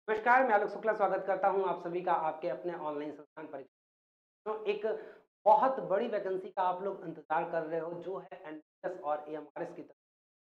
नमस्कार, मैं आलोक शुक्ला स्वागत करता हूं आप सभी का आपके अपने ऑनलाइन संस्थान परीक्षा। तो एक बहुत बड़ी वैकेंसी का आप लोग इंतजार कर रहे हो जो है एनपीएस और एएमआरएस की तरफ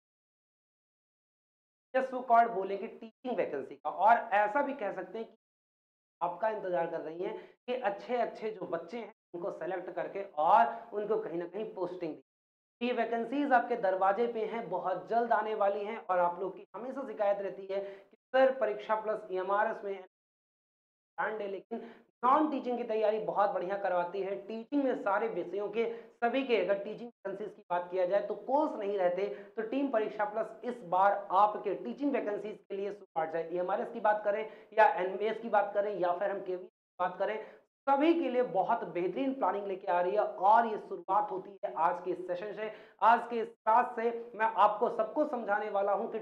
या सो कॉल्ड बोले कि टीचिंग वैकेंसी का, और ऐसा भी कह सकते हैं कि आपका इंतजार कर रही हैं कि अच्छे अच्छे जो बच्चे हैं उनको सेलेक्ट करके और उनको कहीं ना कहीं पोस्टिंग दी। ये वैकेंसीज आपके दरवाजे पे हैं, बहुत जल्द आने वाली हैं, और आप लोग की हमेशा शिकायत रहती है कि सर परीक्षा प्लस ईएमआरएस में ब्रांड है, लेकिन नॉन टीचिंग की तैयारी बहुत बढ़िया करवाती है। टीचिंग में सारे विषयों के सभी के अगर टीचिंग वैकेंसीज की बात किया जाए तो कोर्स नहीं रहते। तो टीम परीक्षा प्लस इस बार आपके टीचिंग वैकेंसीज के लिए शुरुआत, चाहे ईएमआरएस की बात करें या एनबीएस की बात करें या फिर हम केवी की बात करें, सभी के लिए बहुत बेहतरीन प्लानिंग लेके आ रही है। और ये शुरुआत होती है आज के इस सेशन से, आज के इस क्लास से। मैं आपको सबको समझाने वाला हूं कि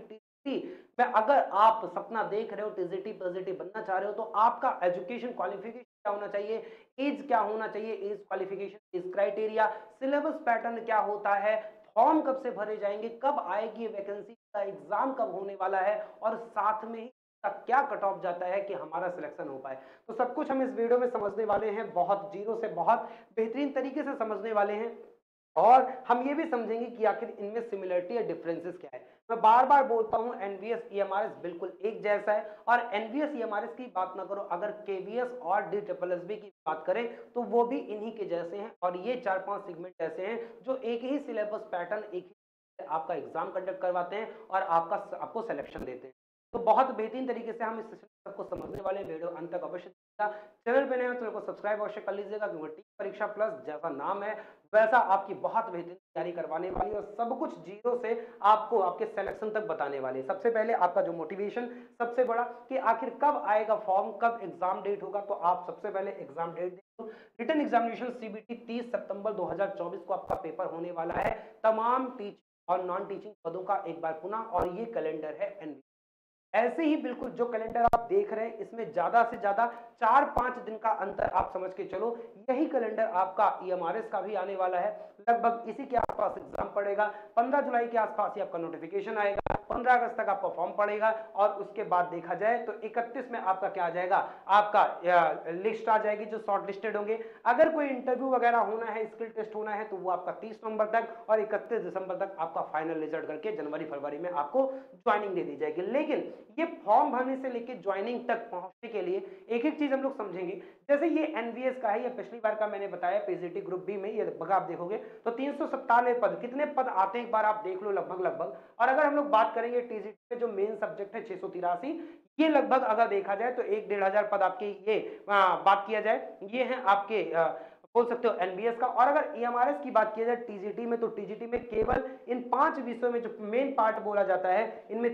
में अगर आप सपना देख रहे हो टीजीटी पॉजिटिव बनना चाह रहे हो तो आपका एजुकेशन क्वालिफिकेशन क्या होना चाहिए, एज क्या होना चाहिए, age qualification, age criteria, syllabus pattern क्या होता है, फॉर्म कब से भरे जाएंगे, कब आएगी वैकेंसी का एग्जाम कब होने वाला है, और साथ में ही क्या कट ऑफ जाता है कि हमारा सिलेक्शन हो पाए। तो सब कुछ हम इस वीडियो में समझने वाले हैं, बहुत जीरो से बहुत बेहतरीन तरीके से समझने वाले हैं। और हम ये भी समझेंगे कि आखिर इनमें सिमिलरिटी या डिफरेंसेस क्या है। मैं बार बार बोलता हूं एनवीएस ईएमआरएस बिल्कुल एक जैसा है, और एनवीएस ईएमआरएस की बात ना करो, अगर केवीएस और डी ट्रिपल एस बी की बात करें तो वो भी इन्हीं के जैसे हैं। और ये चार पांच सेगमेंट ऐसे हैं जो एक ही सिलेबस पैटर्न, एक ही आपका एग्जाम कंडक्ट करवाते हैं और आपको सिलेक्शन देते हैं। तो बहुत बेहतरीन तरीके से हम इस सेशन सबको समझने वाले, वीडियो अंत तक अवश्य देखिएगा। चैनल पे नए हो तो चैनल को सब्सक्राइब अवश्य कर लीजिएगा, क्योंकि टी परीक्षा प्लस जैसा नाम है वैसा आपकी बहुत बेहतरीन तैयारी करवाने वाली है, और सब कुछ जीरो से आपको आपके सिलेक्शन तक बताने वाली है। सबसे पहले आपका जो मोटिवेशन सबसे बड़ा कि आखिर कब आएगा फॉर्म, कब एग्जाम डेट होगा, तो आप सबसे पहले एग्जाम डेट देखो। रिटन एग्जामिनेशन सीबीटी 30 सितंबर 2024 को आपका पेपर होने वाला है, तमाम टीचिंग और नॉन टीचिंग पदों का एक बार पुनः। और ये कैलेंडर है एनवी। ऐसे ही बिल्कुल जो कैलेंडर आप देख रहे हैं इसमें ज्यादा से ज्यादा 4-5 दिन का अंतर आप समझ के चलो। यही कैलेंडर आपका ईएमआरएस का भी आने वाला है, लगभग इसी के आसपास एग्जाम पड़ेगा। 15 जुलाई के आसपास ही आपका नोटिफिकेशन आएगा, 15 अगस्त तक आपका फॉर्म पड़ेगा, और उसके बाद देखा जाए तो 31 में आपका क्या आ जाएगा, आपका लिस्ट आ जाएगी जो शॉर्ट लिस्टेड होंगे। अगर कोई इंटरव्यू वगैरह होना है, स्किल टेस्ट होना है, तो वो आपका 30 नवंबर तक, और 31 दिसंबर तक आपका फाइनल रिजल्ट करके जनवरी फरवरी में आपको ज्वाइनिंग दे दी जाएगी। लेकिन ये फॉर्म भरने से लेकर ज्वाइनिंग तक पहुंचने के लिए एक एक चीज हम लोग समझेंगे। जैसे ये एनवीएस का है, ये पिछली बार का मैंने बताया पीजीटी ग्रुप बी में, ये लगभग आप देखोगे तो 397 पद, कितने पद आते हैं एक बार आप देख लो, लगभग लगभग। और अगर हम लोग बात करेंगे टीजीटी में जो मेन सब्जेक्ट है 683, ये लगभग अगर देखा जाए तो 1-1.5 पद आपके, ये बात किया जाए ये है आपके बोल सकते हो एनबीएस का। और अगर ईएमआरएस की बात की जाए टीजीटी में, तो टीजीटी में केवल इन 5 विषयों में जो मेन पार्ट बोला जाता है, इनमें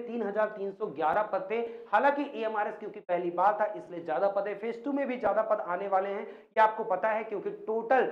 3311 पद थे। हालांकि ईएमआरएस क्योंकि पहली बार था इसलिए ज्यादा पद है, फेज 2 में भी ज्यादा पद आने वाले हैं, ये आपको पता है, क्योंकि टोटल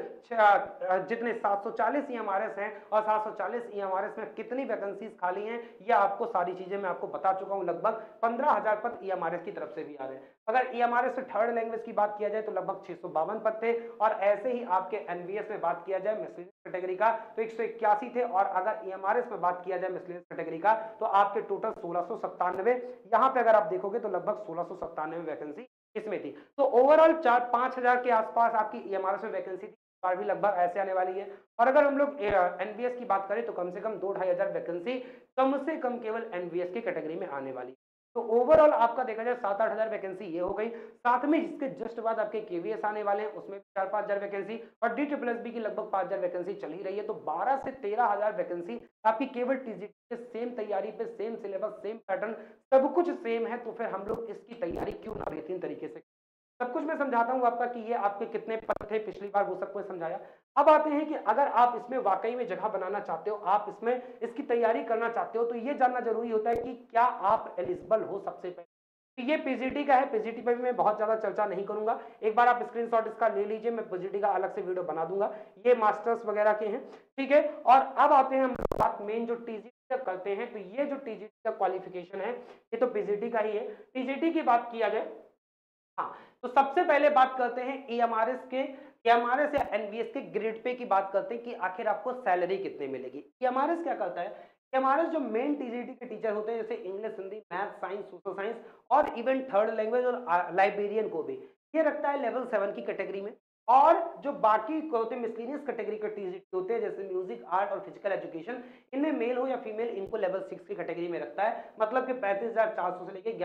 जितने 740 ईएमआरएस हैं और 740 ईएमआरएस में कितनी वैकेंसीज खाली हैं, ये आपको सारी चीजें मैं आपको बता चुका हूं। लगभग 15,000 पद ईएमआरएस की तरफ से भी आ रहे हैं। अगर ईएमआरएस से थर्ड लैंग्वेज की बात किया जाए तो लगभग 652 पद थे। और ऐसे ही आपके एनवीएस में बात किया जाए मिसलेनियस कैटेगरी का तो 181 थे। और अगर ईएमआरएस में बात किया जाए मिसलेनियस कैटेगरी का तो आपके टोटल 1697, यहां पे अगर आप देखोगे तो लगभग 1697 वैकेंसी इसमें थी। तो ओवरऑल 4-5 हजार के आसपास आपकी ईएमआरएस में वैकेंसी थी, बार भी लगभग ऐसे आने वाली है। और अगर हम लोग एनवीएस की बात करें तो कम से कम 2-2.5 हजार वैकेंसी कम से कम केवल एनवीएस की कैटेगरी में आने वाली। तो ओवरऑल आपका देखा जाए 7-8 हजार वैकेंसी ये हो गई। साथ में जिसके जस्ट बाद आपके केवीएस आने वाले हैं उसमें 4-5 हजार वैकेंसी, और डी ट्रिपल एस बी की लगभग 5 हजार वैकेंसी चल ही रही है। तो 12 से 13 हजार वैकेंसी आपकी केवल टीजीटी के सेम तैयारी पे, सेम सिलेबस, सेम पैटर्न, सब कुछ सेम है। तो फिर हम लोग इसकी तैयारी क्यों ना बेहतरीन तरीके से, सब कुछ मैं समझाता हूं आपका कि ये आपके कितने पद थे पिछली बार, वो सब कुछ समझाया। अब आते हैं कि अगर आप इसमें वाकई में जगह बनाना चाहते हो, आप इसमें इसकी तैयारी करना चाहते हो, तो ये जानना जरूरी होता है कि क्या आप एलिजिबल हो। सबसे पहले तो ये पीजीटी का है, पीजीटी पे भी मैं बहुत ज्यादा चर्चा नहीं करूंगा, एक बार आप स्क्रीनशॉट इसका ले लीजिए, मैं पीजीटी का अलग से वीडियो बना दूंगा, ये मास्टर्स वगैरह के हैं, ठीक है। और अब आते हैं हम बात मेन जो टीजीटी करते हैं, तो ये जो टीजीटी का क्वालिफिकेशन है ये तो पीजीटी का ही है। टीजीटी की बात किया जाए, हाँ, तो सबसे पहले बात करते हैं ईएमआरएस के, ईएमआरएस या एनवीएस के ग्रेड पे की बात करते हैं कि आखिर आपको सैलरी कितनी मिलेगी। ईएमआरएस क्या करता है, हमारे जो मेन टीजीटी के टीचर होते हैं, जैसे English, Hindi, math, science, social science और इवन थर्ड लैंग्वेज और लाइब्रेरियन को भी, ये रखता है लेवल 7 की कैटेगरी में। और जो बाकी होते हैं मिसलेनियस कैटेगरी के टीजीटी होते हैं, जैसे म्यूजिक, आर्ट और फिजिकल एजुकेशन, इनमें मेल हो या फीमेल, इनको लेवल 6 की कैटेगरी में रखता है। मतलब कि 35,400 से लेके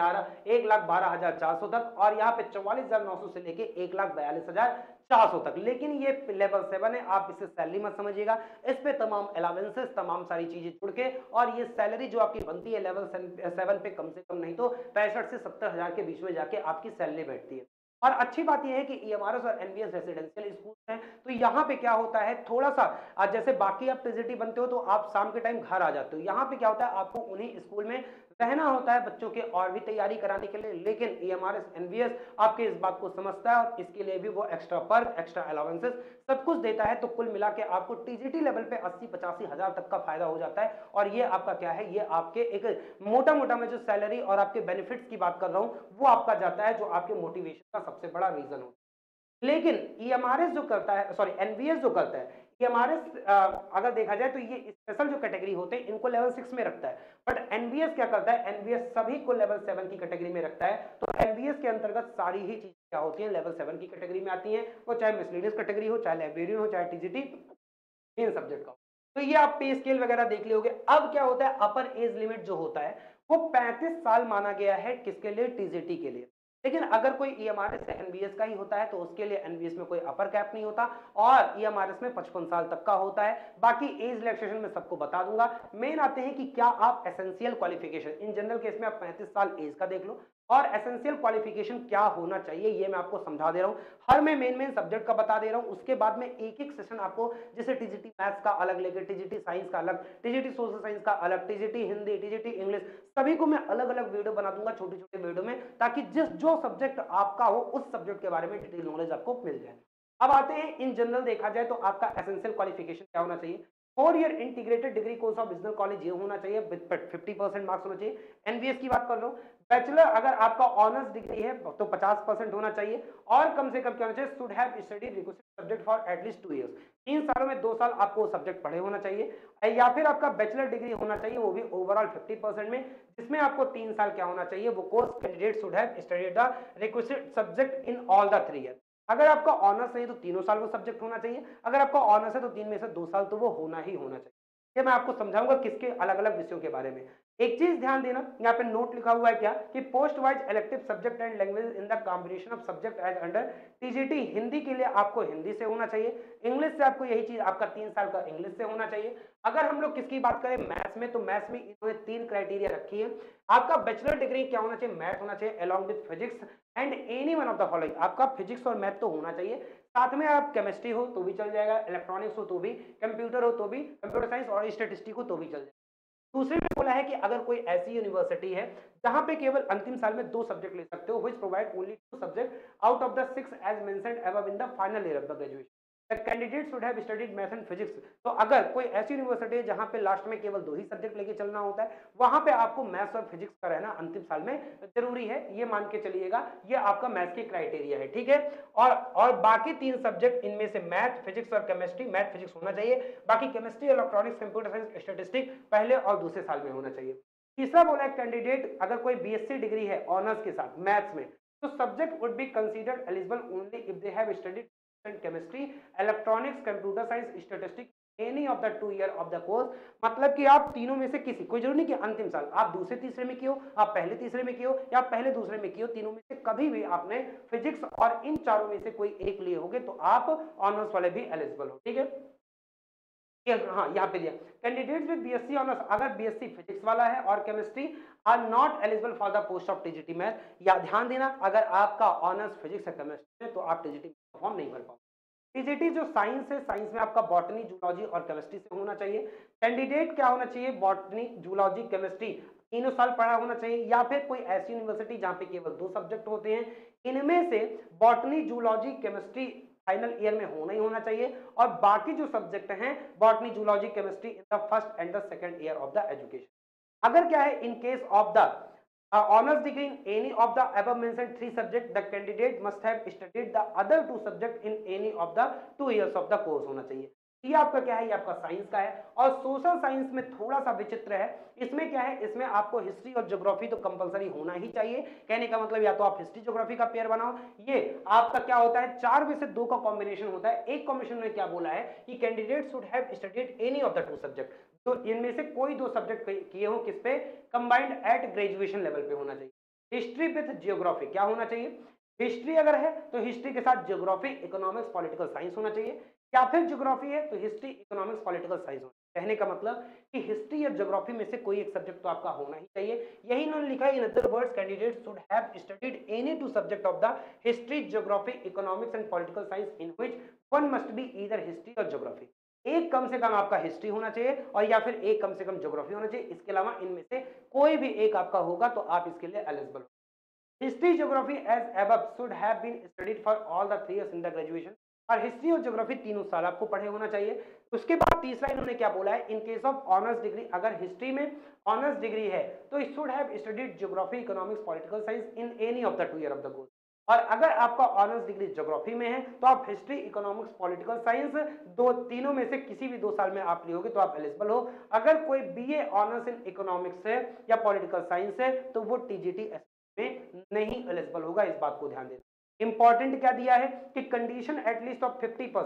1,12,400 तक, और यहाँ पे 44,900 से लेके 1,42,400 तक। लेकिन ये लेवल 7 है, आप इसे सैलरी मत समझिएगा, इस पे तमाम अलावेंसेस, तमाम सारी चीजें जुड़ के, और ये सैलरी जो आपकी बनती है लेवल 7 पे कम से कम नहीं तो 65 से 70,000 के बीच में जाके आपकी सैलरी बैठती है। और अच्छी बात यह है कि ईएमआरएस और एनबीएस रेसिडेंशियल स्कूल हैं, तो यहाँ पे क्या होता है, थोड़ा सा जैसे बाकी आप टीजीटी बनते हो तो आप शाम के टाइम घर आ जाते हो, यहाँ पे क्या होता है, आपको उन्हीं स्कूल में रहना होता है बच्चों के और भी तैयारी कराने के लिए। लेकिन ईएमआरएस एनबीएस आपके इस बात को समझता है और इसके लिए भी वो एक्स्ट्रा पर्क, एक्स्ट्रा अलाउंसेस सब कुछ देता है। तो कुल मिला के आपको टीजीटी लेवल पे 80-85 हजार तक का फायदा हो जाता है। और ये आपका क्या है, ये आपके एक मोटा मोटा मैं जो सैलरी और आपके बेनिफिट्स की बात कर रहा हूँ वो आपका जाता है, जो आपके मोटिवेशन का सबसे बड़ा रीजन होता है। लेकिन ईएमआरएस जो करता है, सॉरी एनबीएस जो करता है, ईएमआरएस अगर देखा जाए तो ये स्पेशल जो कैटेगरी होते हैं इनको लेवल 6 में रखता है, बट एनबीएस क्या करता है, एनबीएस सभी को लेवल 7 की कैटेगरी में रखता है। तो एनबीएस के अंतर्गत सारी ही चीजें क्या होती हैं, लेवल 7 की कैटेगरी में आती हैं, वो चाहे मिसलेनियस कैटेगरी हो, चाहे लाइब्रेरियन हो, चाहे टीजीटी इन सब्जेक्ट का हो। तो ये आप पे स्केल वगैरह देख लोगे। अब क्या होता है, अपर एज लिमिट जो होता है वो 35 साल माना गया है, किसके लिए, टीजीटी के लिए। लेकिन अगर कोई ईएमआरएस से एनबीएस का ही होता है तो उसके लिए एनबीएस में कोई अपर कैप नहीं होता, और ईएमआरएस में 55 साल तक का होता है। बाकी एज रिलैक्सेशन में सबको बता दूंगा। मेन आते हैं कि क्या आप essential qualification, in general case में आप 35 साल एज का देख लो, और एसेंशियल क्वालिफिकेशन क्या होना चाहिए ये मैं आपको समझा दे रहा हूं। हर में मेन सब्जेक्ट का बता दे रहा हूं, उसके बाद में एक एक सेशन आपको, जैसे टीजीटी मैथ्स का अलग लेके, टीजीटी साइंस का अलग, टीजीटी सोशल साइंस का अलग, टीजीटी हिंदी, टीजीटी इंग्लिश, सभी को मैं अलग अलग वीडियो बना दूंगा, छोटे छोटे वीडियो में, ताकि जिस जो सब्जेक्ट आपका हो उस सब्जेक्ट के बारे में डिटेल नॉलेज आपको मिल जाए। अब आते हैं इन जनरल देखा जाए तो आपका एसेंशियल क्वालिफिकेशन क्या होना चाहिए। 4 year integrated degree course of business college ये होना चाहिए, विद 50% मार्क्स होना चाहिए। एनबीएस की बात कर लो, बैचलर अगर आपका ऑनर्स डिग्री है तो 50% होना चाहिए, और कम से कम क्या होना चाहिए, should have studied requisite subject for at least 2 years, 3 सालों में 2 साल आपको सब्जेक्ट पढ़े होना चाहिए। या फिर आपका बैचलर डिग्री होना चाहिए, वो भी ओवरऑल 50% में, जिसमें आपको 3 साल क्या होना चाहिए, वो course candidate should have studied the requisite subject in all the 3 year. अगर आपका ऑनर्स नहीं तो तीनों साल वो सब्जेक्ट होना चाहिए, अगर आपका ऑनर्स है तो 3 में से 2 साल तो वो होना ही होना चाहिए। ये मैं आपको समझाऊंगा किसके अलग अलग विषयों के बारे में। एक चीज ध्यान देना, यहाँ पे नोट लिखा हुआ है क्या, कि post wise elective subject and language in the combination of subject as under TGT. Hindi के लिए आपको हिंदी से होना चाहिए, इंग्लिश से आपको यही चीज आपका 3 साल का इंग्लिश से होना चाहिए। अगर हम लोग किसकी बात करें मैथ्स में, तो मैथ्स में इन्होंने 3 क्राइटेरिया रखी है। आपका बैचलर डिग्री क्या होना चाहिए, मैथ होना चाहिए along with physics and any one of the following. आपका फिजिक्स और मैथ तो होना चाहिए, साथ में आप केमिस्ट्री हो तो भी चल जाएगा, इलेक्ट्रॉनिक्स हो तो भी, कंप्यूटर हो तो भी, कंप्यूटर साइंस और स्टैटिस्टिक हो तो भी चल जाएगा। दूसरे में बोला है कि अगर कोई ऐसी यूनिवर्सिटी है जहां पे केवल अंतिम साल में 2 सब्जेक्ट ले सकते हो, which provide only 2 subject out of the 6 as mentioned above in the final year of the graduation, the candidate should have studied math and physics. तो अगर कोई ऐसी यूनिवर्सिटी है जहां पे लास्ट में केवल 2 ही सब्जेक्ट लेके चलना होता है, वहां पे आपको मैथ्स और फिजिक्स का रहना अंतिम साल में जरूरी है, ये मान के चलिएगा। ये आपका मैथ्स की क्राइटेरिया है, ठीक है। और बाकी 3 सब्जेक्ट, इनमें से मैथ, फिजिक्स और केमिस्ट्री, मैथ फिजिक्स होना चाहिए, बाकी chemistry, electronics, computer science, statistics पहले और दूसरे साल में होना चाहिए। तीसरा बोला है कैंडिडेट अगर कोई बीएससी डिग्री है ऑनर्स के साथ मैथ्स में, तो subject would be considered eligible only if they have studied chemistry, electronics, computer science, statistics any of the 2 year of the course. मतलब कि आप तीनों में से किसी, कोई जरूरी नहीं कि अंतिम साल, आप दूसरे तीसरे में किए हो, आप पहले तीसरे में किए हो, या पहले दूसरे में किए हो, तीनों में से कभी भी आपने फिजिक्स और इन चारों में से कोई एक लिए होगे तो आप ऑनर्स वाले भी एलिजिबल हो, ठीक है। हाँ यहाँ पे दिया कैंडिडेट्स विद बीएससी ऑनर्स, अगर बीएससी फिजिक्स वाला है और chemistry, are not eligible for the post of TGT math. या ध्यान देना, अगर आपका ऑनर्स फिजिक्स या केमिस्ट्री है तो आप टीजीटी फॉर्म नहीं भर पाओगे। टीजीटी जो साइंस है, साइंस में आपका बॉटनी, जूलॉजी और केमिस्ट्री से होना चाहिए। कैंडिडेट क्या होना चाहिए, बॉटनी, जूलॉजी, केमिस्ट्री तीनों साल पढ़ा होना चाहिए, या फिर कोई ऐसी यूनिवर्सिटी जहां पे केवल 2 सब्जेक्ट होते हैं, इनमें से botany, zoology, chemistry final year में होना ही होना चाहिए, और बाकी जो सब्जेक्ट हैं botany, zoology, chemistry in the first and the second year of the education. अगर क्या है, in case of the honors degree in any of the above mentioned 3 subject, the candidate must have studied the other 2 subject in any of the 2 years of the course होना चाहिए। ये आपका क्या है, ये आपका साइंस का है। और सोशल साइंस में थोड़ा सा विचित्र है, इसमें क्या है, इसमें आपको हिस्ट्री और ज्योग्राफी तो कंपलसरी होना ही चाहिए। कहने का मतलब या तो आप हिस्ट्री ज्योग्राफी का पेयर बनाओ, ये आपका क्या होता है 4 में से 2 का कॉम्बिनेशन होता है। एक कॉम्बिनेशन में क्या बोला है कि candidate should have studied any of the 2 subject, तो इनमें से कोई 2 सब्जेक्ट किए हो किस पे, कंबाइंड एट ग्रेजुएशन लेवल पे होना चाहिए। हिस्ट्री विद जियोग्राफी क्या होना चाहिए, हिस्ट्री अगर है तो हिस्ट्री के साथ ज्योग्राफी, इकोनॉमिक्स, पॉलिटिकल साइंस होना चाहिए, या फिर ज्योग्राफी है तो हिस्ट्री, इकोनॉमिक्स, पॉलिटिकल साइंस होना। कहने का मतलब कि हिस्ट्री या ज्योग्राफी में से कोई एक सब्जेक्ट तो आपका होना ही चाहिए। यही इन्होंने लिखा है, in other words candidate should have studied any 2 subject of the history, geography, economics and political science in which one must be either history और ज्योग्राफी। एक कम से कम आपका हिस्ट्री होना चाहिए और या फिर एक कम से कम ज्योग्राफी होना चाहिए। इसके अलावा इनमें से कोई भी एक आपका होगा तो आप इसके लिए एलिजिबल हो। History geography as above should have been studied for all the 3 years in the graduation, और हिस्ट्री और ज्योग्राफी तीनों साल आपको पढ़े होना चाहिए। उसके बाद तीसरा इन्होंने क्या बोला है, in case of honours degree, अगर हिस्ट्री में ऑनर्स डिग्री है तो should have studied geography, economics, political science in any of the 2 year of the course. और अगर आपका ऑनर्स डिग्री ज्योग्राफी में है तो आप हिस्ट्री, इकोनॉमिक्स, पॉलिटिकल साइंस तीनों में से किसी भी 2 साल में आप लियोगे तो आप एलिजिबल हो। अगर कोई बीए ऑनर्स इन इकोनॉमिक्स है या पॉलिटिकल साइंस है तो वो टीजीटी में नहीं एलिजिबल होगा, इस बात को ध्यान देना। इंपॉर्टेंट क्या दिया है कि कंडीशन एटलीस्ट ऑफ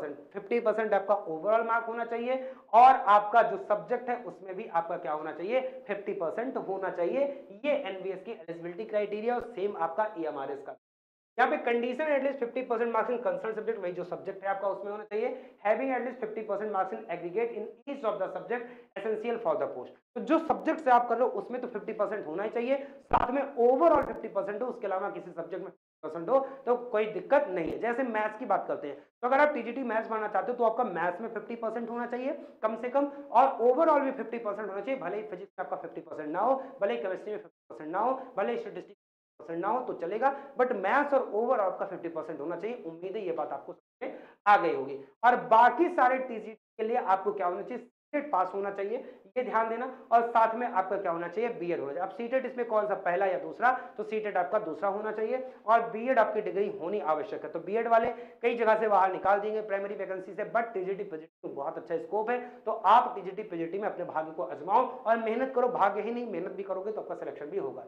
50% आपका ओवरऑल मार्क होना चाहिए और आपका जो सब्जेक्ट है उसमें भी आपका क्या होना चाहिए, 50% होना चाहिए। ये एनवीएस की एलिजिबिलिटी क्राइटेरिया और सेम आपका ईएमआरएस का। यहाँ पे condition at least 50% marks in concern subject, वही जो सब्जेक्ट है आपका उसमें होना चाहिए। Having at least 50% marks in aggregate in each of the subject essential for the post. तो जो सब्जेक्ट से आप कर रहे हो उसमें तो 50% होना ही चाहिए, साथ में ओवरऑल 50% हो, उसके अलावा किसी सब्जेक्ट में 50% हो तो कोई दिक्कत नहीं है। जैसे मैथ्स की बात करते हैं तो अगर आप टीजीटी मैथ्स बनना चाहते हो तो आपका मैथ्स में 50% होना चाहिए कम से कम, और ओवरऑल भी 50% होना चाहिए। भले ही फिजिक्स में आपका 50% ना हो, भले ही केमिस्ट्री में 50% ना हो, भले ही स्टैटिस्टिक्स ना हो तो चलेगा, बट मैथ्स और ओवरऑल का 50% होना चाहिए। उम्मीद है ये बात आपको समझ में आ गई होगी। और बाकी सारे टीजीटी के लिए आपको क्या होना चाहिए, सीटेट पास होना चाहिए, ये ध्यान देना। और साथ में आपका क्या होना चाहिए, बीएड होना चाहिए। अब सीटेट इसमें कौन सा, पहला या दूसरा, तो सीटेट आपका दूसरा होना चाहिए और बीएड आपकी डिग्री होनी आवश्यक है। तो बीएड वाले कई जगह से बाहर निकाल देंगे प्राइमरी वैकेंसी से, बट टीजीटी पीजीटी में बहुत अच्छा स्कोप है। तो आप टीजीटी पीजीटी में अपने भाग्य को आजमाओ और मेहनत करो। भाग्य ही नहीं, मेहनत भी करोगे तो आपका सिलेक्शन भी होगा।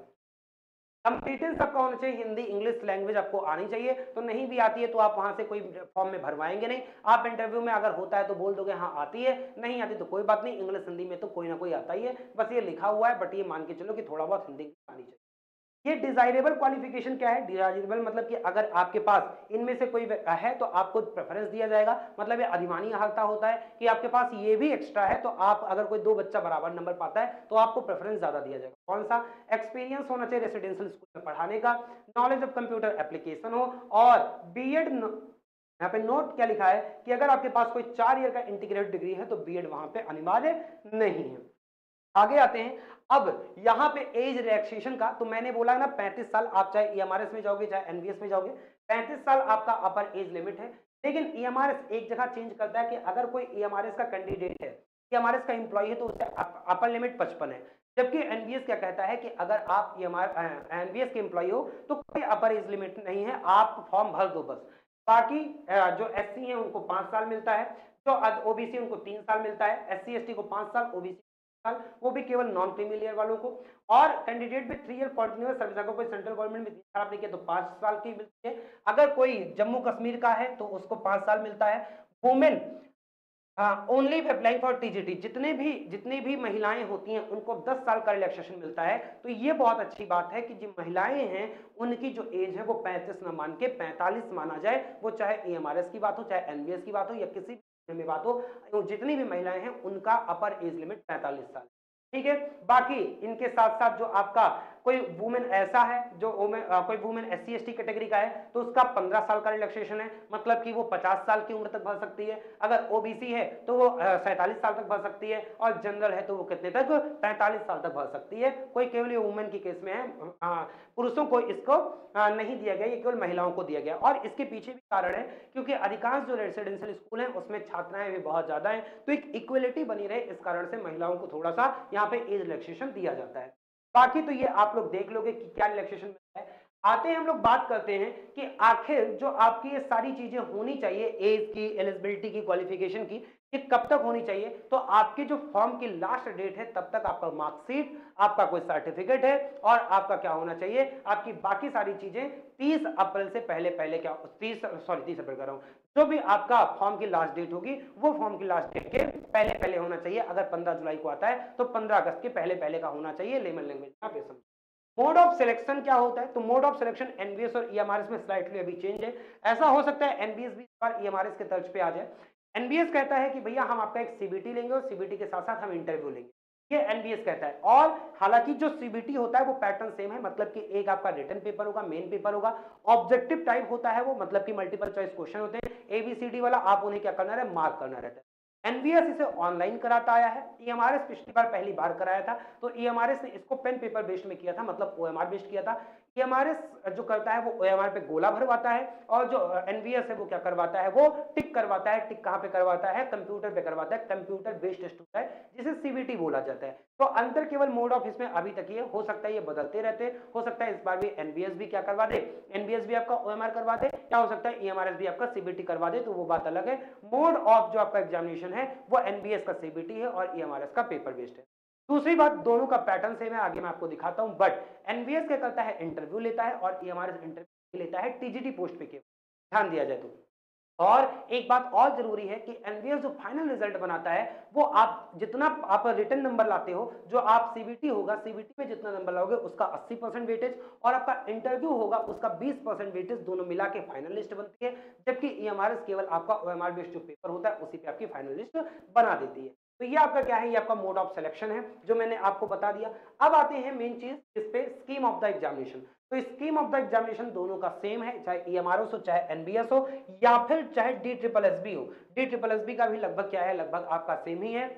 कंप्लीटेंस आपका होना चाहिए, हिंदी इंग्लिश लैंग्वेज आपको आनी चाहिए। तो नहीं भी आती है तो आप वहां से कोई फॉर्म में भरवाएंगे नहीं, आप इंटरव्यू में अगर होता है तो बोल दोगे हाँ आती है, नहीं आती तो कोई बात नहीं, इंग्लिश हिंदी में तो कोई ना कोई आता ही है, बस ये लिखा हुआ है। बट ये मान के चलो कि थोड़ा बहुत हिंदी आनी चाहिए। ये डिजायरेबल क्वालिफिकेशन क्या है, डिजायरेबल मतलब कि अगर आपके पास इनमें से कोई है तो आपको प्रेफरेंस दिया जाएगा। मतलब ये अधिमानी हालता होता है कि आपके पास ये भी एक्स्ट्रा है तो आप अगर कोई 2 बच्चा बराबर नंबर पाता है तो आपको प्रेफरेंस ज्यादा दिया जाएगा। कौन सा, एक्सपीरियंस होना चाहिए रेसिडेंशियल स्कूल में पढ़ाने का, नॉलेज ऑफ कंप्यूटर एप्लीकेशन हो, और बीएड, यहाँ पे नोट क्या लिखा है कि अगर आपके पास कोई 4 ईयर का इंटीग्रेटेड डिग्री है तो बीएड वहां पे अनिवार्य नहीं है। आगे आते हैं। अब यहां पे एज रिलैक्सेशन का, तो मैंने बोला ना 35 साल, आप चाहे ईएमआरएस में जाओगे चाहे एनवीएस में जाओगे, 35 साल आपका अपर एज लिमिट है। लेकिन ईएमआरएस एक जगह चेंज करता है कि अगर कोई ईएमआरएस का कैंडिडेट है, ईएमआरएस का एम्प्लॉय है तो उससे अपर लिमिट 55 है। जबकि एनवीएस क्या कहता है कि अगर आप एनवीएस के एम्प्लॉय हो तो कोई अपर एज लिमिट नहीं है, आप फॉर्म भर दो बस। बाकी जो एससी है उनको 5 साल मिलता है, जो ओबीसी उनको 3 साल मिलता है, एससी एसटी को 5 साल, ओबीसी वो भी केवल नॉन क्रीमी लेयर वालों को। और कैंडिडेट भी 3 ईयर कंटिन्यूअस सर्विस, अगर कोई सेंट्रल गवर्नमेंट में खराब नहीं किया तो 5 साल की मिलती है। अगर कोई जम्मू कश्मीर का है तो उसको 5 साल मिलता है। Women only applying for TGT, जितनी भी महिलाएं होती हैं उनको 10 साल का रिलैक्सेशन मिलता है। तो ये बहुत अच्छी बात है कि जो महिलाएं हैं उनकी जो एज है वो 35 न मान के 45 माना जाए, वो चाहे ईएमआरएस की बात हो, चाहे एनवीएस की बात हो, या किसी में बात हो, जितनी भी महिलाएं हैं उनका अपर एज लिमिट 45 साल। ठीक है। बाकी इनके साथ साथ जो आपका कोई वुमेन ऐसा है जो कोई वुमेन एससी एसटी कैटेगरी का है तो उसका 15 साल का रिलैक्सेशन है, मतलब कि वो 50 साल की उम्र तक भर सकती है। अगर ओबीसी है तो वो 47 साल तक भर सकती है, और जनरल है तो वो कितने तक, 45 साल तक भर सकती है। कोई केवल वुमेन की केस में है, पुरुषों को इसको नहीं दिया गया, ये केवल महिलाओं को दिया गया। और इसके पीछे भी कारण है क्योंकि अधिकांश जो रेसिडेंशियल स्कूल हैं उसमें छात्राएं भी बहुत ज्यादा हैं, तो एक इक्वलिटी बनी रहे इस कारण से महिलाओं को थोड़ा सा यहाँ पे एज रिलैक्सेशन दिया जाता है। बाकी तो ये आप लोग देख लोगे कि क्या रिलैक्सेशन मिलता है। आते हैं हम लोग बात करते हैं कि आखिर जो आपकी ये सारी चीजें होनी चाहिए, एज की, एलिजिबिलिटी की, क्वालिफिकेशन की, ये कब तक होनी चाहिए? तो आपकी जो फॉर्म की लास्ट डेट है तब तक आपका मार्कशीट, आपका कोई सर्टिफिकेट है और आपका क्या होना चाहिए, आपकी बाकी सारी चीजें 30 अप्रैल से पहले पहले क्या 30 अप्रैल कर रहा हूं, जो भी आपका फॉर्म की लास्ट डेट होगी वो फॉर्म की लास्ट डेट के पहले पहले होना चाहिए। अगर 15 जुलाई को आता है तो 15 अगस्त के पहले पहले का होना चाहिए। लेमन लैंग्वेज में आप ये समझ। मोड ऑफ सिलेक्शन क्या होता है? तो मोड ऑफ सिलेक्शन एनबीएस और ईएमआरएस में स्लाइटली अभी चेंज है। ऐसा हो सकता है एनबीएस भी इस बार ईएमआरएस के तर्ज पे आ जाए। एनबीएस कहता है कि भैया हम आपका एक सीबीटी लेंगे और सीबीटी के साथ साथ हम इंटरव्यू लेंगे, ये एनबीएस कहता है। और हालांकि जो सीबीटी होता है वो पैटर्न सेम है, मतलब कि एक आपका रिटन पेपर होगा, मेन पेपर होगा, ऑब्जेक्टिव टाइप होता है वो, मतलब कि मल्टीपल चॉइस क्वेश्चन होते हैं, एबीसीडी वाला, आप उन्हें क्या करना है, मार्क करना रहता है। एनबीएस इसे ऑनलाइन कराता आया है, ईएमआरएस पिछली बार पहली बार कराया था, तो ईएमआरएस ने इसको पेन पेपर बेस्ड में किया था, मतलब ओएमआर बेस्ड किया था। ईएमआरएस जो करता है वो ओएमआर पे गोला भरवाता है और जो एनबीएस है वो क्या करवाता है, वो टिक करवाता है। टिक कहां पे करवाता है, कंप्यूटर पे करवाता है, कंप्यूटर बेस्ड टेस्ट होता है जिसे सीबीटी बोला जाता है। तो अंतर केवल मोड ऑफ इसमें अभी तक ये हो सकता है, ये बदलते रहते, हो सकता है इस बार भी एनबीएस भी क्या करवा दे, एनबीएस भी आपका ओएमआर करवा दे, क्या हो सकता है ईएमआरएस भी आपका सीबीटी करवा दे, तो वो बात अलग है। मोड ऑफ जो आपका एग्जामिनेशन है वो एनबीएस का सीबीटी है और ईएमआरएस का पेपर बेस्ड है। दूसरी बात, दोनों का पैटर्न सेम है, आगे मैं आपको दिखाता हूं। बट एनबीएस क्या करता है, इंटरव्यू लेता है और ईएमआरएस इंटरव्यू लेता है टीजीटी पोस्ट पे, केवल ध्यान दिया जाए तो। और एक बात और जरूरी है कि एनबीएस जो फाइनल रिजल्ट बनाता है वो आप जितना आप रिटन नंबर लाते हो, जो आप सीबीटी होगा, सीबीटी में जितना नंबर लाओगे उसका 80% वेटेज और आपका इंटरव्यू होगा उसका 20% वेटेज, दोनों मिला के फाइनल लिस्ट बनती है। जबकि ईएमआरएस केवल आपका ओएमआर बेस्ड जो पेपर होता है उसी पे आपकी फाइनल लिस्ट बना देती है। तो ये आपका क्या है, ये आपका मोड ऑफ सिलेक्शन है जो मैंने आपको बता दिया। अब आते हैं मेन चीज इस पे, स्कीम ऑफ द एग्जामिनेशन। तो स्कीम ऑफ द एग्जामिनेशन दोनों का सेम है, चाहे ईएमआरएस हो, चाहे एनबीएस हो, या फिर चाहे डी ट्रिपल एस बी हो। डी ट्रिपल एस बी का भी लगभग क्या है, लगभग आपका सेम ही है।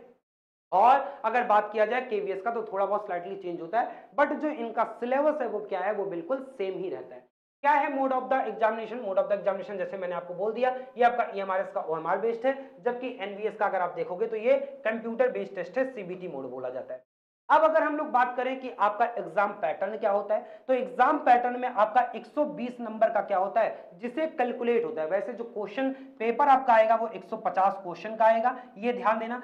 और अगर बात किया जाए केवीएस का तो थोड़ा बहुत स्लाइटली चेंज होता है, बट जो इनका सिलेबस है वो क्या है, वो बिल्कुल सेम ही रहता है। क्या है mode of the examination? Mode of the examination जैसे मैंने आपको बोल दिया, ये आपका ईएमआरएस का ओएमआर बेस्ड है, जबकि एनबीएस का अगर आप देखोगे तो ये कंप्यूटर बेस्ड टेस्ट है, सीबीटी मोड बोला जाता है। अब अगर हम लोग बात करें कि आपका एग्जाम पैटर्न क्या होता है, तो एग्जाम पैटर्न में आपका 120 नंबर का क्या होता है, जिसे कैलकुलेट होता है। वैसे जो क्वेश्चन पेपर आपका आएगा वो 150 क्वेश्चन का आएगा, ये ध्यान देना।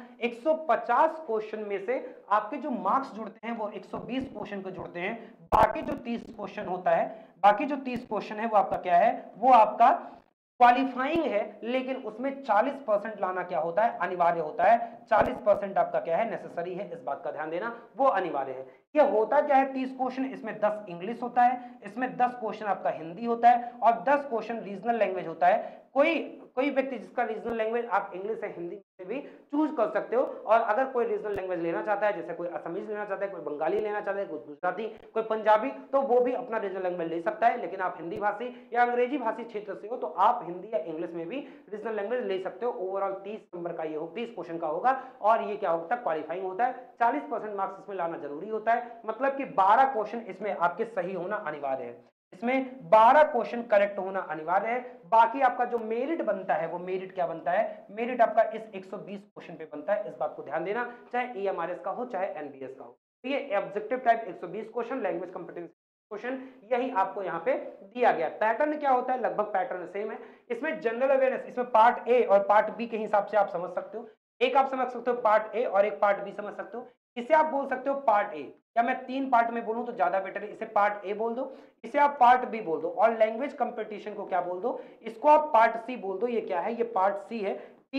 150 क्वेश्चन में से आपके जो मार्क्स जुड़ते हैं वो 120 क्वेश्चन को जुड़ते हैं। बाकी जो 30 क्वेश्चन होता है, बाकी जो 30 क्वेश्चन है वो आपका क्या है, वो आपका क्वालिफाइंग है, लेकिन उसमें 40% लाना क्या होता है, अनिवार्य होता है। 40% आपका क्या है, नेसेसरी है, इस बात का ध्यान देना, वो अनिवार्य है। ये होता क्या है, 30 क्वेश्चन, इसमें 10 इंग्लिश होता है, इसमें 10 क्वेश्चन आपका हिंदी होता है और 10 क्वेश्चन रीजनल लैंग्वेज होता है। कोई व्यक्ति जिसका रीजनल लैंग्वेज आप इंग्लिश या हिंदी से भी चूज कर सकते हो, और अगर कोई रीजनल लैंग्वेज लेना चाहता है, जैसे कोई असमीज लेना चाहता है, कोई बंगाली लेना चाहता है, कोई गुजराती, कोई पंजाबी, तो वो भी अपना रीजनल लैंग्वेज ले सकता है। लेकिन आप हिंदी भाषी या अंग्रेजी भाषी क्षेत्र से हो तो आप हिंदी या इंग्लिश में भी रीजनल लैंग्वेज ले सकते हो। ओवरऑल 30 नंबर का ये हो, 30 क्वेश्चन का होगा और ये क्या होता है, क्वालिफाइंग होता है। 40% मार्क्स इसमें लाना जरूरी होता है, मतलब कि 12 क्वेश्चन इसमें आपके सही होना अनिवार्य है। इसमें 12 क्वेश्चन करेक्ट होना अनिवार्य है। बाकी आपका जो मेरिट बनता है, वो मेरिट क्या बनता है, मेरिट आपका इस 120 क्वेश्चन पे बनता है, इस बात को ध्यान देना, चाहे ईएमआरएस का हो चाहे एनबीएस का हो। तो ये objective type 120 question, language competency question, यही आपको यहाँ पे दिया गया। पैटर्न क्या होता है, लगभग पैटर्न सेम है। इसमें जनरल अवेयरनेस, इसमें पार्ट ए और पार्ट बी के हिसाब से आप समझ सकते हो। एक आप समझ सकते हो पार्ट ए और एक पार्ट बी समझ सकते हो। इसे आप बोल सकते हो पार्ट ए, या मैं 3 पार्ट में बोलूं तो ज्यादा बेटर है, इसे पार्ट ए बोल दो, इसे आप पार्ट बी बोल दो, और लैंग्वेज कंपटीशन को क्या बोल दो, इसको आप पार्ट सी बोल दो। ये क्या है, ये पार्ट सी है।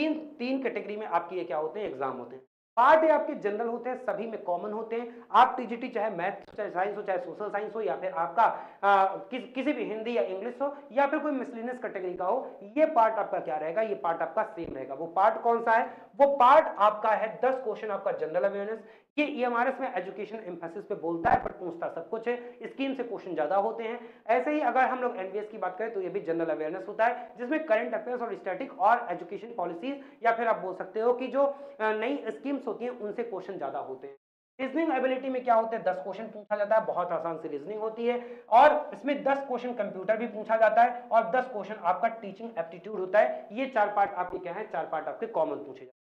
तीन कैटेगरी में आपकी ये क्या होते हैं, एग्जाम होते हैं। पार्ट ए आपके जनरल होते हैं, सभी में कॉमन होते हैं। आप टीजीटी चाहे मैथ चाहे साइंस हो चाहे सोशल साइंस हो, या फिर आपका किसी भी हिंदी या इंग्लिश हो, या फिर कोई मिसलिनियस कैटेगरी का हो, ये पार्ट आपका क्या रहेगा, ये पार्ट आपका सेम रहेगा। वो पार्ट कौन सा है, वो पार्ट आपका है 10 क्वेश्चन आपका जनरल अवेयरनेस। ये ईएमआरएस में एजुकेशन एम्फेसिस पे बोलता है, पर पूछता सब कुछ है, स्कीम से क्वेश्चन ज्यादा होते हैं। ऐसे ही अगर हम लोग एनबीएस की बात करें तो ये भी जनरल अवेयरनेस होता है, जिसमें करंट अफेयर्स और स्टैटिक और एजुकेशन पॉलिसीज, या फिर आप बोल सकते हो कि जो नई स्कीम्स होती हैं उनसे क्वेश्चन ज्यादा होते हैं। रीजनिंग एबिलिटी में क्या होते हैं, 10 क्वेश्चन पूछा जाता है, बहुत आसान सी रीजनिंग होती है, और इसमें 10 क्वेश्चन कंप्यूटर भी पूछा जाता है, और 10 क्वेश्चन आपका टीचिंग एप्टीट्यूड होता है। ये 4 पार्ट आपके क्या है, 4 पार्ट आपके कॉमन पूछे जाते हैं।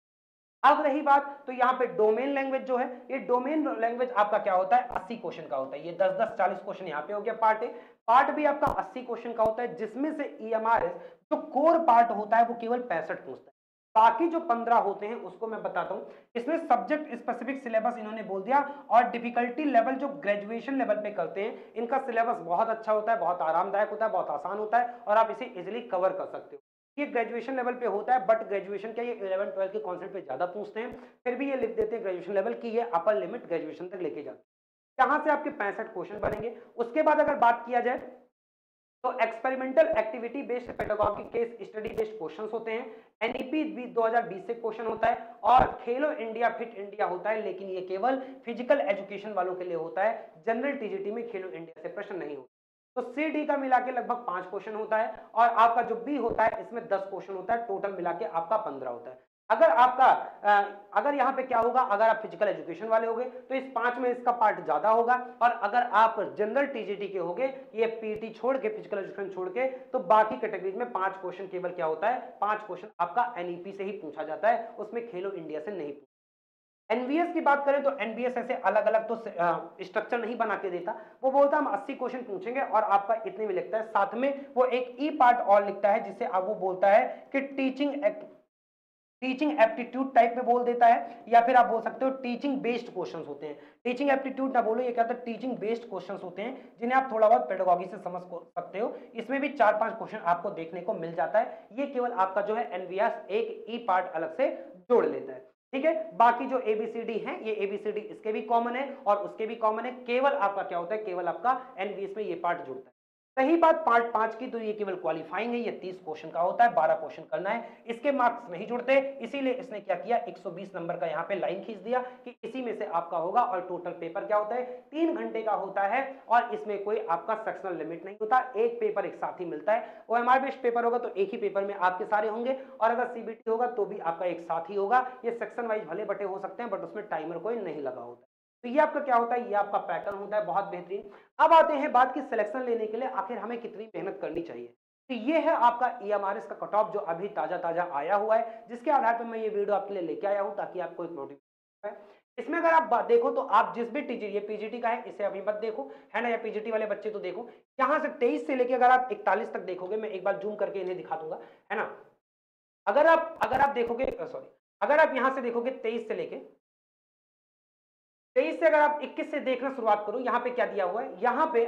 अब रही बात, तो यहाँ पे डोमेन लैंग्वेज जो है, ये डोमेन लैंग्वेज आपका क्या होता है, 80 क्वेश्चन का होता है। ये 10-10 40 क्वेश्चन यहाँ पे हो गया पार्ट ए। पार्ट बी आपका 80 क्वेश्चन का होता है, जिसमें से ईएमआरएस जो कोर पार्ट होता है वो केवल 65 पूछता है। बाकी जो 15 होते हैं उसको मैं बताता हूं। इसमें सब्जेक्ट स्पेसिफिक सिलेबस इन्होंने बोल दिया, और डिफिकल्टी लेवल जो ग्रेजुएशन लेवल पे करते हैं इनका सिलेबस बहुत अच्छा होता है, बहुत आरामदायक होता है, बहुत आसान होता है और आप इसे इजिली कवर कर सकते हो। ये ग्रेजुएशन लेवल पे होता है, बट ग्रेजुएशन क्या, ये 11 12 के कॉन्सेप्ट पे ज्यादा पूछते हैं, फिर भी ये लिख देते हैं ग्रेजुएशन लेवल की ये अपर लिमिट ग्रेजुएशन तक लेके जाते हैं। यहाँ से आपके 65 क्वेश्चन बनेंगे। उसके बाद अगर बात किया जाए तो experimental activity based pedagogy case study based questions होते हैं। एनईपी 2020 से क्वेश्चन होता है, और खेलो इंडिया फिट इंडिया होता है, लेकिन ये केवल फिजिकल एजुकेशन वालों के लिए होता है, जनरल टीजीटी में खेलो इंडिया से प्रश्न नहीं होता। तो सी डी का मिला के लगभग 5 क्वेश्चन होता है, और आपका जो बी होता है इसमें 10 क्वेश्चन होता है, टोटल मिला के आपका 15 होता है। अगर आपका अगर यहाँ पे क्या होगा, अगर आप फिजिकल एजुकेशन वाले होगे तो इस 5 में इसका पार्ट ज्यादा होगा, और अगर आप जनरल टीजीटी के होगे, ये पीटी छोड़ के, फिजिकल एजुकेशन छोड़ के, तो बाकी कैटेगरीज में 5 क्वेश्चन केवल क्या होता है, 5 क्वेश्चन आपका एनईपी से ही पूछा जाता है, उसमें खेलो इंडिया से नहीं पूछा। एनवीएस की बात करें तो एनवीएस ऐसे अलग अलग तो स्ट्रक्चर नहीं बना के देता, वो बोलता है हम 80 क्वेश्चन पूछेंगे और आपका इतने में लिखता है, साथ में वो एक ई पार्ट और लिखता है जिसे अब वो बोलता है कि टीचिंग एप्टीट्यूड टाइप में बोल देता है, या फिर आप बोल सकते हो टीचिंग बेस्ड क्वेश्चंस होते हैं। टीचिंग एप्टीट्यूड ना बोलो, ये क्या होता है, टीचिंग बेस्ड क्वेश्चंस होते हैं जिन्हें आप थोड़ा बहुत पेडागॉजी से समझ सकते हो। इसमें भी 4-5 क्वेश्चन आपको देखने को मिल जाता है। ये केवल आपका जो है एनवीएस एक ई पार्ट अलग से जोड़ लेता है, ठीक है। बाकी जो एबीसीडी है, ये एबीसीडी इसके भी कॉमन है और उसके भी कॉमन है, केवल आपका क्या होता है, केवल आपका एनवीएस में ये पार्ट जुड़ता है। रही बात पार्ट 5 की, तो ये केवल क्वालिफाइंग है, ये 30 क्वेश्चन का होता है, 12 क्वेश्चन करना है, इसके मार्क्स नहीं जुड़ते, इसीलिए इसने क्या किया, 120 नंबर का यहाँ पे लाइन खींच दिया कि इसी में से आपका होगा। और टोटल पेपर क्या होता है, 3 घंटे का होता है, और इसमें कोई आपका सेक्शनल लिमिट नहीं होता, एक पेपर एक साथ ही मिलता है। ओएमआर बेस्ड पेपर होगा तो एक ही पेपर में आपके सारे होंगे, और अगर सीबीटी होगा तो भी आपका एक साथ ही होगा। ये सेक्शन वाइज भले बटे हो सकते हैं, बट उसमें टाइमर कोई नहीं लगा होता। तो ये आपका क्या होता है, ये आपका पैटर्न होता है, बहुत बेहतरीन। अब आते हैं बात की सिलेक्शन लेने के लिए आखिर हमें कितनी मेहनत करनी चाहिए। तो ये है आपका ईएमआरएस का कट ऑफ जो अभी ताजा ताजा आया हुआ है, जिसके आधार पर मैं ये वीडियो आपके लिए लेके आया हूं ताकि आपको एक नोटिफिकेशन है। इसमें अगर आप देखो तो आप जिस भी टीजी, ये पीजीटी का है, इसे अभी मत देखो, है ना, या पीजीटी वाले बच्चे तो देखो, यहां से 23 से लेके अगर आप 41 तक देखोगे, मैं एक बार जूम करके इन्हें दिखा दूंगा, है ना। अगर आप देखोगे, सॉरी, अगर आप यहां से देखोगे 23 से लेके 23 से अगर आप 21 से देखना शुरुआत करो, यहाँ पे क्या दिया हुआ है, यहाँ पे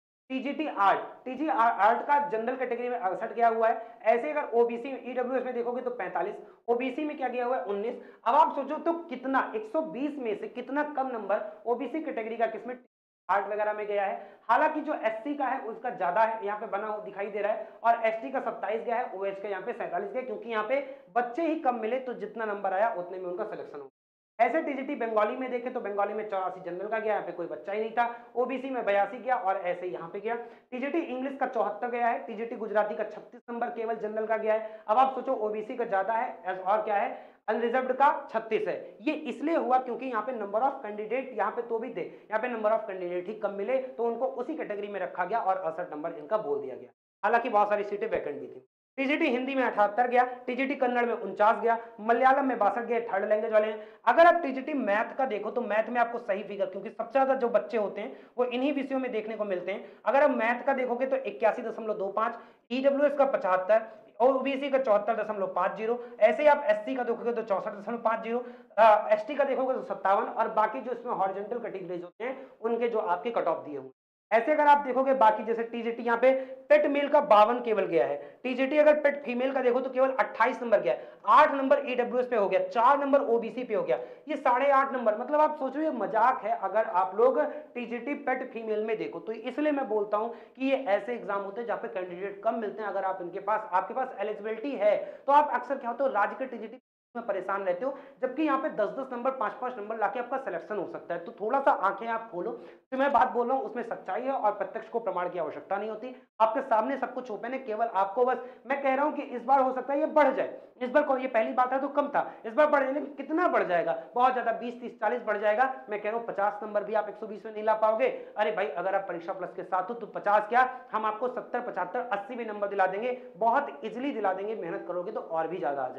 टीजी आर्ट का जनरल कैटेगरी में 68 गया हुआ है। ऐसे अगर ओबीसी ईडब्ल्यूएस में देखोगे तो 45, ओबीसी में क्या गया हुआ है 19। अब आप सोचो तो कितना 120 में से कितना कम नंबर ओबीसी कैटेगरी का किसमें आर्ट वगैरह में गया है। हालांकि जो एससी का है उसका ज्यादा है, यहाँ पे बना हुआ दिखाई दे रहा है, और एसटी का 27 गया है, ओएच का यहाँ पे 47 गया, क्योंकि यहाँ पे बच्चे ही कम मिले तो जितना नंबर आया उतने में उनका सिलेक्शन हो। ऐसे टीजीटी बंगाली में देखे तो बंगाली में 84 जनरल का गया, यहाँ पे कोई बच्चा ही नहीं था। ओबीसी में 82 गया, और ऐसे यहाँ पे गया। टीजीटी इंग्लिश का 74 गया है, टीजीटी गुजराती का 36 नंबर केवल जनरल का गया है। अब आप सोचो ओबीसी का ज्यादा है, और क्या है, अनरिजर्व्ड का 36 है। ये इसलिए हुआ क्योंकि यहाँ पे नंबर ऑफ कैंडिडेट यहाँ पे तो भी थे, यहाँ पे नंबर ऑफ कैंडिडेट ही कम मिले, तो उनको उसी कैटेगरी में रखा गया और 68 नंबर इनका बोल दिया गया। हालांकि बहुत सारी सीटें वैकेंट भी थी। टीजीटी हिंदी में 78 गया, टीजीटी कन्नड़ में 49 गया, मलयालम में 62 गया, थर्ड लैंग्वेज वाले हैं। अगर आप टीजीटी मैथ का देखो तो मैथ में आपको सही फिगर, क्योंकि सबसे ज्यादा जो बच्चे होते हैं वो इन्हीं विषयों में देखने को मिलते हैं। अगर आप मैथ का देखोगे तो 81.25, ईडब्ल्यूएस का 75, ओबीसी का 74.50, ऐसे ही आप एससी का देखोगे तो 64.50, एसटी का देखोगे तो 57, और बाकी जो इसमें हॉरिजॉन्टल कैटेगरीज होते हैं उनके जो आपके कट ऑफ दिए हुए। ऐसे अगर आप देखोगे बाकी जैसे टीजीटी यहाँ पे पेट मेल का 52 केवल गया है, टीजीटी अगर पेट फीमेल का देखो तो केवल 28 नंबर गया है, 8 नंबर ईडब्ल्यूएस पे हो गया, 4 नंबर ओबीसी पे हो गया, ये 8.5 नंबर। मतलब आप सोचो ये मजाक है अगर आप लोग टीजीटी पेट फीमेल में देखो। तो इसलिए मैं बोलता हूं कि ये ऐसे एग्जाम होते हैं जहां पे कैंडिडेट कम मिलते हैं। अगर आप आपके पास एलिजिबिलिटी है तो आप अक्सर क्या होते हो, राज्य के टीजीटी में परेशान रहते हो, जबकि यहाँ पे 10-10 नंबर 5-5 नंबर लाके आपका सिलेक्शन हो सकता है। तो थोड़ा सा आंखें आप खोलो। तो मैं बात बोल रहा हूँ उसमें सच्चाई है, और प्रत्यक्ष को प्रमाण की आवश्यकता नहीं होती, आपके सामने सब कुछ ओपन है। केवल आपको बस मैं कह रहा हूँ कि इस बार हो सकता है ये बढ़ जाए, इस बार ये पहली बात है तो कम था, इस बार बढ़ जाए, लेकिन कितना बढ़ जाएगा, बहुत ज्यादा 20, 30, 40 बढ़ जाएगा। मैं कह रहा हूँ 50 नंबर भी आप 120 में नहीं ला पाओगे। अरे भाई अगर आप परीक्षा प्लस के साथ हो तो 50 क्या, हम आपको 70, 75, 80 भी नंबर दिला देंगे, बहुत इजिली दिला देंगे, मेहनत करोगे तो और भी ज्यादा आ जाएगा।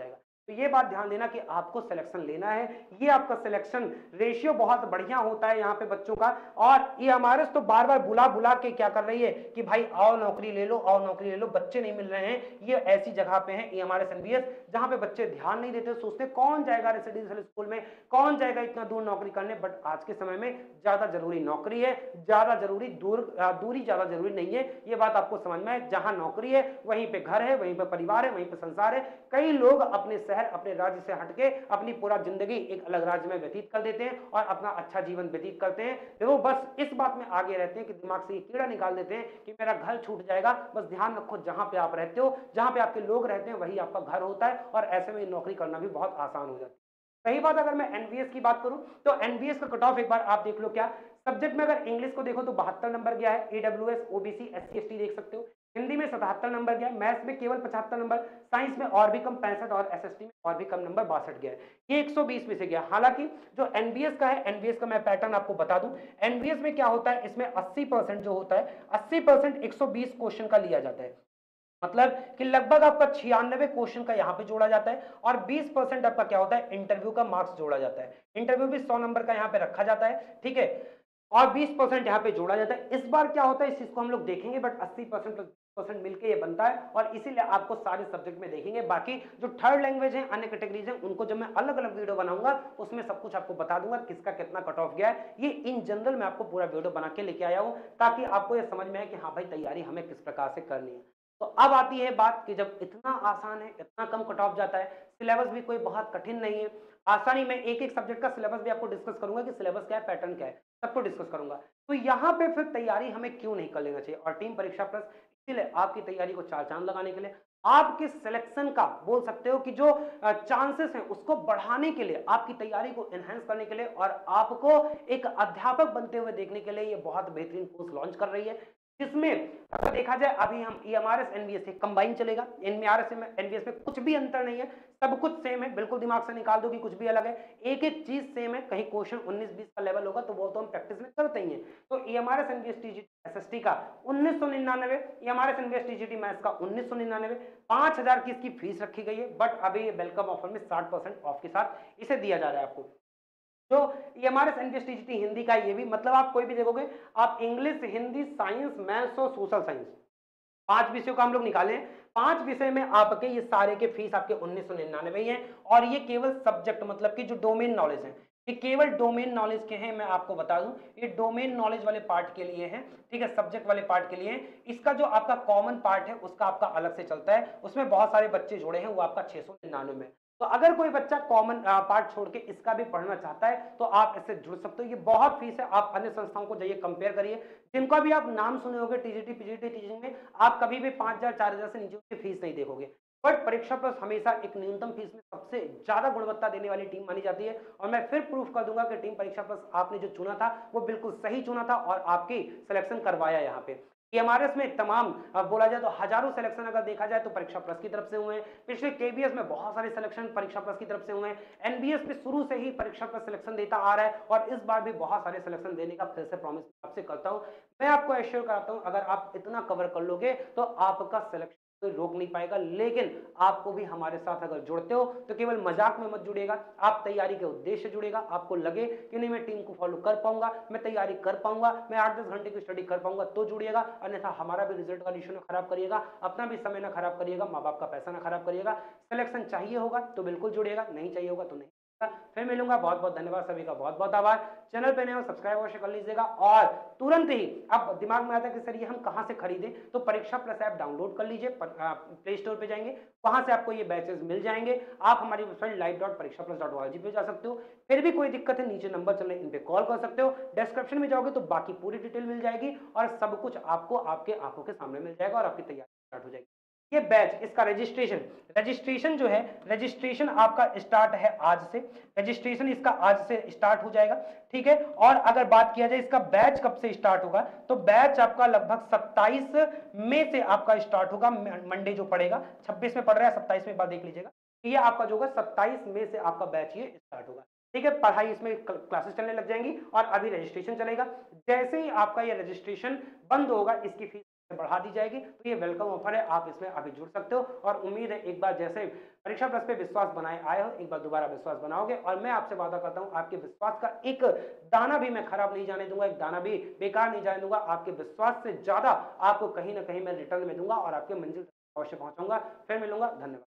तो ये बात ध्यान देना कि आपको सिलेक्शन लेना है। ये आपका सिलेक्शन रेशियो बहुत बढ़िया होता है यहाँ पे बच्चों का। और ये हमारे तो बार बार बुला बुला के क्या कर रही है कि भाई आओ नौकरी ले लो, आओ नौकरी ले लो, बच्चे नहीं मिल रहे हैं। ये ऐसी जगह पे है EMRS NVS जहां पे बच्चे ध्यान नहीं देते, सोचते कौन जाएगा रेसिडेंशियल स्कूल में, कौन जाएगा इतना दूर नौकरी करने। बट आज के समय में ज्यादा जरूरी नौकरी है, ज्यादा जरूरी दूरी ज्यादा जरूरी नहीं है। ये बात आपको समझ में है। जहां नौकरी है वहीं पे घर है, वहीं पे परिवार है, वहीं पे संसार है। कई लोग अपने शहर, अपने राज्य से हटके अपनी पूरा जिंदगी एक अलग राज्य में व्यतीत कर देते हैं और अपना अच्छा जीवन व्यतीत करते हैं। देखो बस इस बात में आगे रहते हैं कि दिमाग से ये कीड़ा निकाल देते हैं कि मेरा घर छूट जाएगा। बस ध्यान रखो जहां पे आप रहते हो, जहां पे आपके लोग रहते हैं, वही आपका घर होता है और ऐसे में नौकरी करना भी बहुत आसान हो जाती है। सही बात, अगर मैं एनवीएस की बात करूं तो एनवीएस का कट ऑफ एक बार आप देख लो। क्या सब्जेक्ट में अगर इंग्लिश को देखो तो 72 नंबर गया है, ईडब्ल्यूएस, ओबीसी, एससी, एसटी देख सकते हो। हिंदी में 77 नंबर गया, मैथ्स में केवल 75 नंबर, साइंस में और भी कम 65 और एसएसटी में और भी कम नंबर 62 गया है। ये 120 में से गया। हालांकि जो एनबीएस का है, एनबीएस का मैं पैटर्न आपको बता दूं। एनबीएस में क्या होता है, इसमें 80% जो होता है, 80% 120 क्वेश्चन का लिया जाता है। मतलब कि लगभग आपका 96 क्वेश्चन का यहाँ पे जोड़ा जाता है और 20% आपका क्या होता है, इंटरव्यू का मार्क्स जोड़ा जाता है। इंटरव्यू भी 100 नंबर का यहाँ पे रखा जाता है, ठीक है, और 20% यहाँ पे जोड़ा जाता है। इस बार क्या होता है इस चीज को हम लोग देखेंगे, बट 80% प्लस 20% मिलके ये बनता है और इसीलिए आपको सारे सब्जेक्ट में देखेंगे। बाकी जो थर्ड लैंग्वेज है, अन्य कैटेगरीज है, उनको जब मैं अलग अलग वीडियो बनाऊंगा उसमें सब कुछ आपको बता दूंगा किसका कितना कट ऑफ गया है। ये इन जनरल मैं आपको पूरा वीडियो बना के लेके आया हूं ताकि आपको ये समझ में आए कि हाँ भाई तैयारी हमें किस प्रकार से करनी है। तो अब आती है बात कि जब इतना आसान है, इतना कम कट ऑफ जाता है, सिलेबस भी कोई बहुत कठिन नहीं है, आसानी में एक एक सब्जेक्ट का सिलेबस भी आपको डिस्कस करूंगा कि सिलेबस क्या है, पैटर्न क्या है, सबको डिस्कस करूंगा। तो यहाँ पे फिर तैयारी हमें क्यों नहीं कर लेना चाहिए। और टीम परीक्षा प्लस इसीलिए आपकी तैयारी को चार चांद लगाने के लिए, आपके सिलेक्शन का बोल सकते हो कि जो चांसेस हैं उसको बढ़ाने के लिए, आपकी तैयारी को एनहांस करने के लिए और आपको एक अध्यापक बनते हुए देखने के लिए ये बहुत बेहतरीन कोर्स लॉन्च कर रही है। जिसमें अगर देखा जाए अभी हम EMRS NVS से कंबाइन चलेगा। EMRS NVS में कुछ भी अंतर नहीं है, सब कुछ सेम है। बिल्कुल दिमाग से निकाल दो कि कुछ भी अलग है, एक एक चीज सेम है। कहीं क्वेश्चन 19-20 का लेवल होगा तो वो तो हम प्रैक्टिस में करते ही हैं। तो EMRS NVS TGT SST का 1999, EMRS NVS TGT मैथ्स का 1999, 5000 की इसकी फीस रखी गई है। बट अभी ये वेलकम ऑफर में 60% ऑफ के साथ इसे दिया जा रहा है आपको। जो EMRS NVS TGT हिंदी का ये भी, मतलब आप कोई भी देखोगे, आप इंग्लिश, हिंदी, साइंस, मैथ्स और सोशल साइंस, 5 विषयों का हम लोग निकाले हैं। 5 विषय में आपके ये सारे के फीस आपके 1999 ही है। और ये केवल सब्जेक्ट, मतलब कि जो डोमेन नॉलेज है, ये केवल डोमेन नॉलेज के हैं। मैं आपको बता दूं ये डोमेन नॉलेज वाले पार्ट के लिए है, ठीक है, सब्जेक्ट वाले पार्ट के लिए। इसका जो आपका कॉमन पार्ट है उसका आपका अलग से चलता है, उसमें बहुत सारे बच्चे जोड़े हैं, वो आपका 699 में। तो अगर कोई बच्चा कॉमन पार्ट छोड़ के इसका भी पढ़ना चाहता है तो आप इससे जुड़ सकते हो। ये बहुत फीस है, आप अन्य संस्थाओं को जाइए कंपेयर करिए, जिनका भी आप नाम सुने होंगे टीजीटी पीजीटी टीचिंग में, आप कभी भी 5000 4000 से नीचे की फीस नहीं देखोगे। बट परीक्षा प्लस हमेशा एक न्यूनतम फीस में सबसे ज्यादा गुणवत्ता देने वाली टीम मानी जाती है। और मैं फिर प्रूफ कर दूंगा कि टीम परीक्षा प्लस आपने जो चुना था वो बिल्कुल सही चुना था और आपकी सिलेक्शन करवाया। यहाँ पे EMRS में तमाम बोला जाए तो हजारों सिलेक्शन अगर देखा जाए तो परीक्षा प्लस की तरफ से हुए हैं। पिछले KBS में बहुत सारे सिलेक्शन परीक्षा प्लस की तरफ से हुए हैं। NBS में शुरू से ही परीक्षा प्लस सिलेक्शन देता आ रहा है और इस बार भी बहुत सारे सिलेक्शन देने का फिर से प्रॉमिस आपसे करता हूं। मैं आपको एश्योर कराता हूं अगर आप इतना कवर कर लोगे तो आपका सिलेक्शन कोई रोक नहीं पाएगा। लेकिन आपको भी हमारे साथ अगर जुड़ते हो तो केवल मजाक में मत जुड़ेगा, आप तैयारी के उद्देश्य से जुड़ेगा। आपको लगे कि नहीं मैं टीम को फॉलो कर पाऊंगा, मैं तैयारी कर पाऊंगा, मैं 8-10 घंटे की स्टडी कर पाऊंगा, तो जुड़िएगा। अन्यथा हमारा भी रिजल्ट का इशू ना खराब करिएगा, अपना भी समय ना खराब करिएगा, माँ बाप का पैसा ना खराब करिएगा। सिलेक्शन चाहिए होगा तो बिल्कुल जुड़िएगा, नहीं चाहिए होगा तो नहीं। फिर मिलूंगा। बहुत बहुत धन्यवाद, सभी का बहुत बहुत आभार। चैनल पे नए हो सब्सक्राइब अवश्य कर लीजिएगा। और तुरंत ही अब दिमाग में आता है कि सर ये हम कहां से खरीदें, तो परीक्षा प्लस ऐप डाउनलोड कर लीजिए, प्ले स्टोर पे जाएंगे, वहां से आपको ये बैचेस मिल जाएंगे। आप हमारी वेबसाइट live.parikshaplus.org पे जा सकते हो। फिर भी कोई दिक्कत है, नीचे नंबर चल रहे हैं, इन पे कॉल कर सकते हो। डिस्क्रिप्शन में जाओगे तो बाकी पूरी डिटेल मिल जाएगी और सब कुछ आपको आपके आंखों के सामने मिल जाएगा और आपकी तैयारी स्टार्ट हो जाएगी। ये बैच, इसका रजिस्ट्रेशन जो है, रजिस्ट्रेशन आपका स्टार्ट है आज से। रजिस्ट्रेशन इसका आज से स्टार्ट हो जाएगा, ठीक है। और अगर बात किया जाए इसका बैच कब से स्टार्ट होगा, तो बैच आपका लगभग 27 मई से आपका स्टार्ट होगा। मंडे जो पड़ेगा, 26 में पड़ रहा है, 27 में बात देख लीजिएगा। ये आपका जो होगा 27 मई से आपका बैच ये स्टार्ट होगा, ठीक है। पढ़ाई इसमें क्लासेस चलने लग जाएंगी और अभी रजिस्ट्रेशन चलेगा। जैसे ही आपका ये रजिस्ट्रेशन बंद होगा, इसकी फीस बढ़ा दी जाएगी। तो ये वेलकम ऑफर है, आप इसमें अभी जुड़ सकते हो और उम्मीद है एक बार जैसे परीक्षा प्लस पे विश्वास बनाए आए हो, एक बार दोबारा विश्वास बनाओगे और मैं आपसे वादा करता हूँ आपके विश्वास का एक दाना भी मैं खराब नहीं जाने दूंगा, एक दाना भी बेकार नहीं जाने दूंगा। आपके विश्वास से ज्यादा आपको कहीं ना कहीं मैं रिटर्न में दूंगा और आपके मंजिल तक अवश्य पहुंचाऊंगा। फिर मिलूंगा, धन्यवाद।